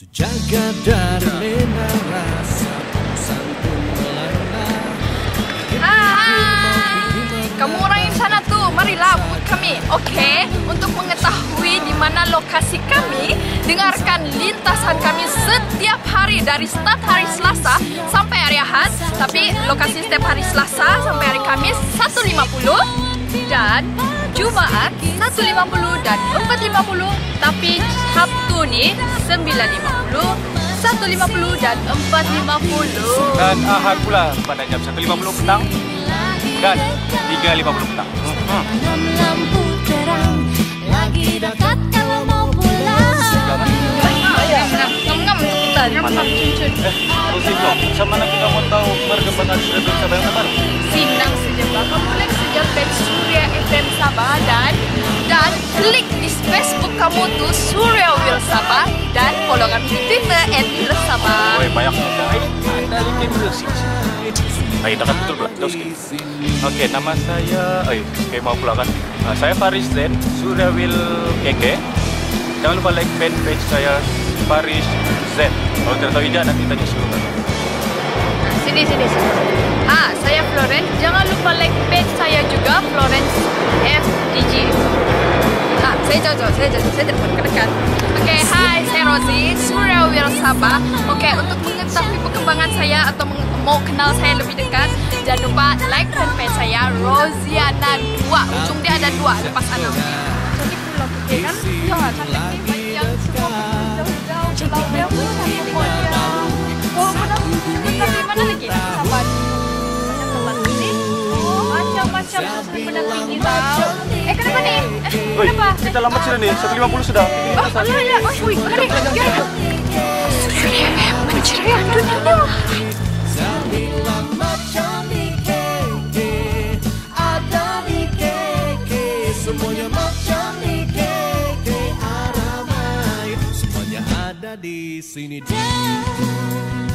Jaga dari lena rasa santun melanda. Hai, kamu orang yang sana tuh, marilah buat kami, oke? Untuk mengetahui di mana lokasi kami, dengarkan lintasan kami setiap hari dari start hari Selasa sampai hari Ahad. Tapi lokasi setiap hari Selasa sampai hari Kamis 1.50 dan Jumaat 1.50 dan 4.50. Tapi Sabtu nih 9.50, 1.50 dan 4.50. Dan Ahad pula pada jam 1.50 petang dan 3.50 petang. Lampu terang lagi dekat kalau mau pulang. Ngam-ngam kita ngam-ngam cun-cun. Rusif loh, sama mana kita mau tahu perkembangan Surya FM Sabah yang terbaru? Sindang sejebak, kamu like saja page Surya FM Sabah dan klik di Facebook kamu tuh Surya Will Sabah dan follow kami di Twitter @wilsabah. Woi, banyak juga. Ada di musik. Ayo, dekat betul pula. Terus oke, nama saya, mau pula kan. Saya Faris Zen, Surya Will Keke. Jangan lupa like fanpage saya Faris Zen. Kalau tidak tahu ijazah nanti tanya suruh. Sini. Saya Florence. Jangan lupa like page saya juga Florence FDG. Saya telepon ke dekat. Oke, hai, saya Rosie, Surya Will Sabah. Oke, untuk mengetahui perkembangan saya atau mau kenal saya lebih dekat, jangan lupa like fanpage saya Rosiana 2. Ujung dia ada 2 lepas anak. Cantik pula putih kan? Ya, cantik nih yang semua jauh-jauh ke laut dia pun cantik pokoknya. Oh, tapi mana lagi? Sabar. Banyak tempat ini. Oh, macam-macam benar tinggi tau. Kenapa nih? Kenapa? Kita lambat sudah nih, 1.50 sudah. Ya. Wih, mari. Ya. Surya FM menceriakan dunia. Bilang macam di keke, ada di keke, semuanya macam di keke, Aramai, semuanya ada di sini.